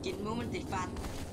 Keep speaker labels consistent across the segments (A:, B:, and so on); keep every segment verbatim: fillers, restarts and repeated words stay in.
A: กินหมูมันติดฟัน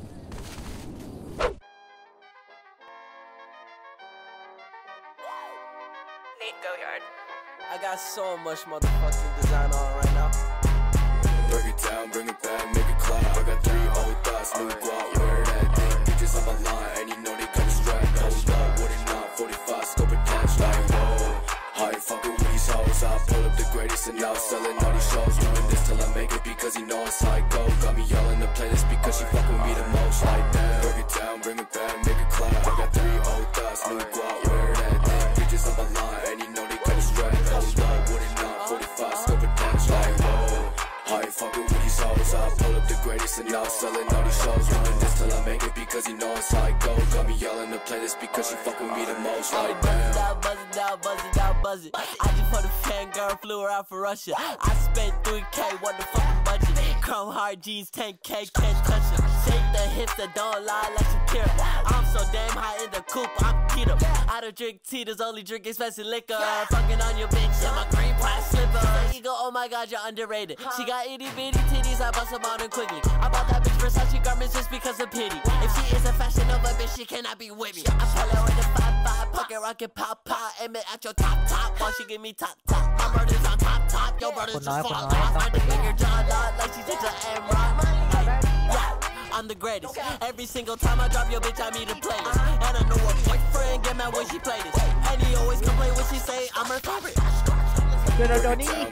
B: I got so much motherfucking design on right now.
C: Break it down, bring it back, make it clap. I got three old thoughts, new guap, wear that thing. Bitches on my line, and you know they got a strap. Hold up, what it not, forty-five, scope attached, like whoa. How you fucking with these hoes? I pull up the greatest and now selling all these shows. Doing this till I make it because he know it's like go. Got me yelling the playlist because she fuck with me the most, like that. Break it down, bring it back, make it clap. I got three old thoughts, new guap, wear that thing. Bitches on my line, and you know they got a strap. Hold up, what it not, forty-five, scope attached, like whoa. How you fucking with these hoes? I pull up the greatest and now selling all these shows. Doing this till I make it because he know it's like go. Got me yelling the playlist because she fuck with me the most, like that.
B: Buzz it down, buzz it down, buzz it. I just put a fangirl, flew her out for Russia. I spent three K, what the fucking budget? Chrome hard jeans, ten K, can't touch it. Shake the hips that don't lie like Shakira. I'm so damn high in the coupe, I'm keto. I don't drink Tito's, only drink expensive liquor. Fucking on your bitch in my green pie slipper. You go, oh my god, you're underrated. She got itty bitty titties, I bust them on her quickly. I bought that bitch Versace garments just because of pity. If she is a fashion Nova bitch, she cannot be with me. I pull her with the five five, pocket rocket pop pop, aim it at your top top, while she give me top top. My brother's on top top, your brother's just fall off. I can make her jaw lock like she takes an M-Rock. Yeah, I'm the greatest. Every single time I drop your bitch, I meet a playlist. And I know her boyfriend get mad when she play this. And he always complain when she say I'm her favorite.
D: เดี๋ยวเดี๋ยวนี้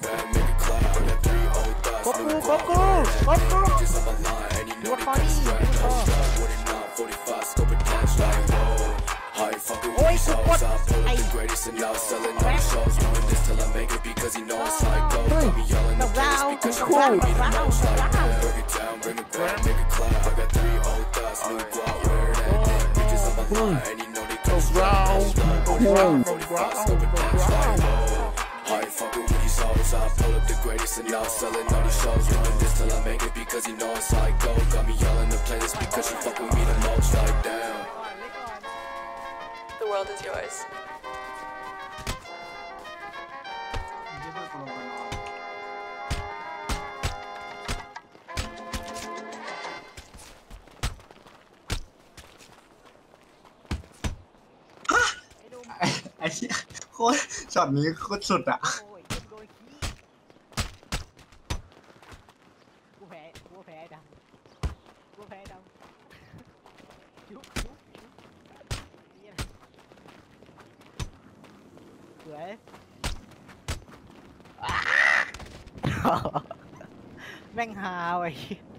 D: กบกูกบกูกบกูดูคอนี่ดูคอโอ้ยกูกดไอ้แบ็คเฮ้ยดอกดาวคู่ดอกดาวดอกดาว
C: I ain't fucking with these hoes. I pull up the greatest and now selling all these shows. Doing this till I make it because he know it's like go. Got me yelling the playlist because she fuck with me the most. Like damn.
E: The world is yours.
F: Huh? ไอ้โคตรช็อตนี้โคตรสุดอ่ะ
D: กูแพ้กูแพ้ดำกูแพ้ดำยุบยุบยุบสวยแม่งฮาไอ้